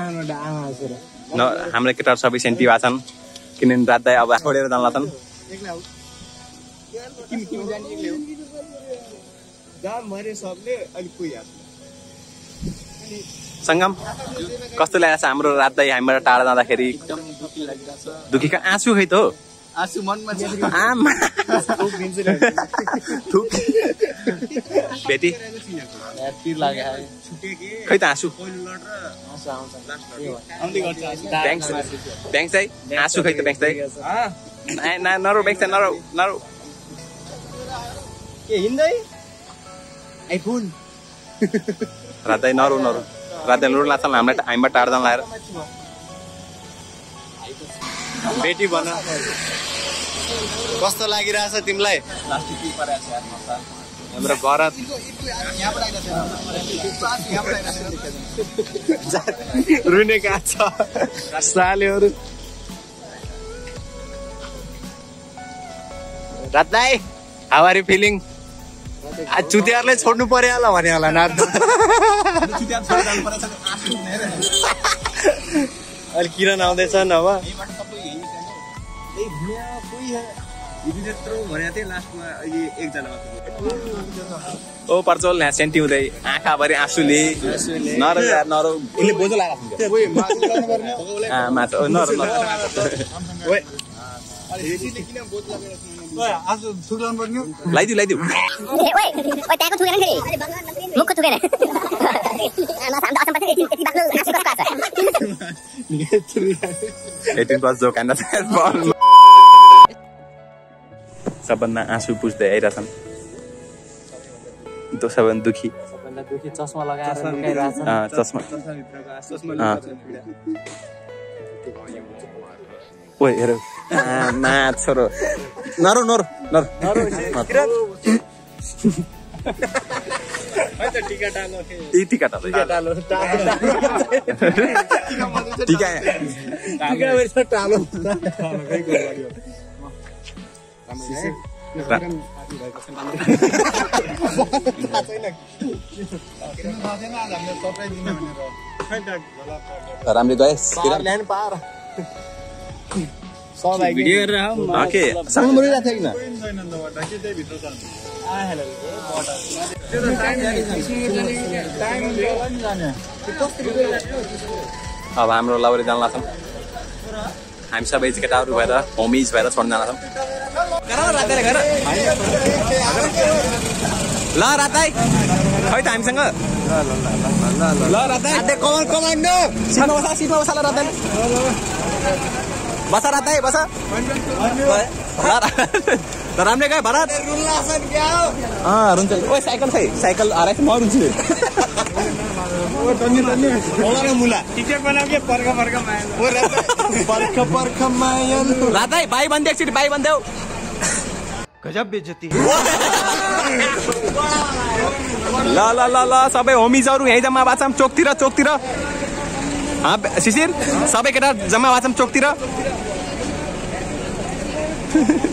हाम्रो केटाहरू सबै सेन्टी भएको छन् किनभने रातै अब छोडेर जान लाग्छन् सङ्गम कस्तो लागेको छ हाम्रो रातै हामीबाट टाढा जाँदाखेरि दुखी का आँसु खै त हो आँसु मनमा बेटी खै त आँसु ब्याङ्क चाहिँ आँसु खै त ब्याङ्क चाहिँ नरो ब्याङ्क चाहिँ नरो के हिँड्दै आइफोन रातै नरो रातै लुड लाग्छ हामीबाट टाढा जान लगाएर बेटी भन कस्तो लागिरहेछ तिमीलाई हाम्रो भरत रुने गाछ सालेहरू रातलाई हाउ आर यु फिलिङ आज चुतियारले छोड्नु पर्यो होला भने होला नाच्नु अहिले किरण आउँदैछन् अब ओ पर्चोल यहाँ सेन्टी हुँदै आँखाभरि आँसुले नरो यार नरो उसले बोझो लगाएको लगाइदिउ सबभन्दा आँसु पुज्दै आइरहेछन् सबभन्दा दुखी चस्मा लगाएर चस्मा ओए हेर नाच छोरो नरो टीका राम्रले गएस अब हाम्रो लाउरे जान लाग्छौँ हामी सबै केटाहरू भएर होमिज भएर छोड्न जान लाग्छौँ ल रातै खै त हामीसँग ल रातै कमान्डो सिटमा बसा ल रातै बस रातै बस राम्रै गयो भरत रुन्छ ओ साइकल खै साइकल हराएछ म रुन्छु रातै भाइ भन्दै एकचोटि भाइ भन्देऊ गजब बेइज्जती ल सबै होमिजहरू यहीँ जम्मा भएको छौँ चोकतिर शिशिर सबै केटा जम्मा भएको छौँ चोकतिर